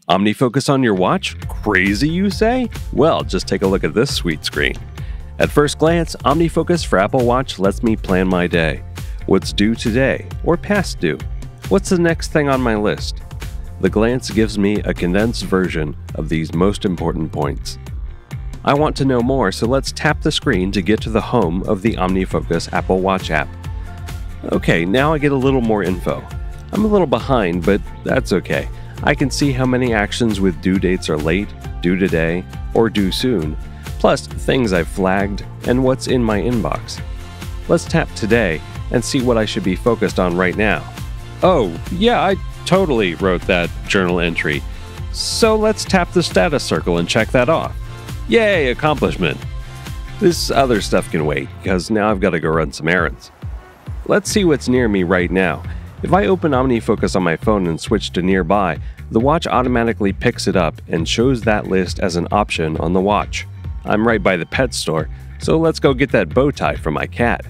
OmniFocus on your watch? Crazy, you say? Well, just take a look at this sweet screen. At first glance, OmniFocus for Apple Watch lets me plan my day. What's due today, or past due? What's the next thing on my list? The glance gives me a condensed version of these most important points. I want to know more, so let's tap the screen to get to the home of the OmniFocus Apple Watch app. Okay, now I get a little more info. I'm a little behind, but that's okay. I can see how many actions with due dates are late, due today, or due soon, plus things I've flagged and what's in my inbox. Let's tap today and see what I should be focused on right now. Oh, yeah, I totally wrote that journal entry. So let's tap the status circle and check that off. Yay, accomplishment. This other stuff can wait, because now I've got to go run some errands. Let's see what's near me right now. If I open OmniFocus on my phone and switch to Nearby, the watch automatically picks it up and shows that list as an option on the watch. I'm right by the pet store, so let's go get that bow tie for my cat.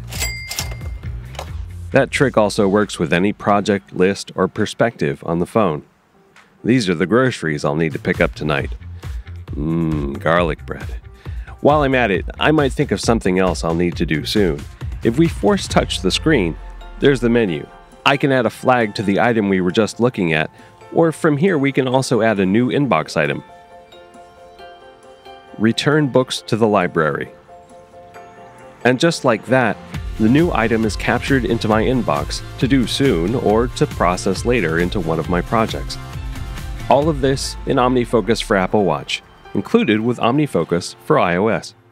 That trick also works with any project, list, or perspective on the phone. These are the groceries I'll need to pick up tonight. Garlic bread. While I'm at it, I might think of something else I'll need to do soon. If we force touch the screen, there's the menu. I can add a flag to the item we were just looking at, or from here we can also add a new inbox item. Return books to the library. And just like that, the new item is captured into my inbox to do soon or to process later into one of my projects. All of this in OmniFocus for Apple Watch, included with OmniFocus for iOS.